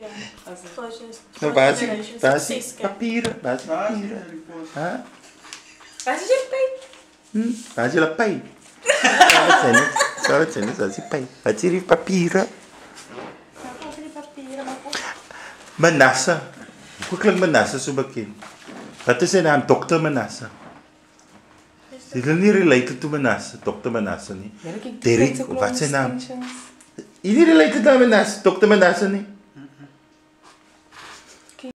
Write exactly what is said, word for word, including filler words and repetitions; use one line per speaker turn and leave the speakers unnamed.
Nou, waar is die, waar is die papieren? Waar is die papieren? Huh?
Waar is je pijn?
Hm? Waar is je pijn? Wat zijn het? Zo, wat zijn het? Waar is die pijn? Wat zijn die papieren? Manasse. Hoe klinkt Manasse zo bekend? Wat is zijn naam? dokter Manasse. Is dit niet related to Manasse? dokter Manasse niet. Derek, wat is zijn naam? Is niet related to Manasse? dokter Manasse niet.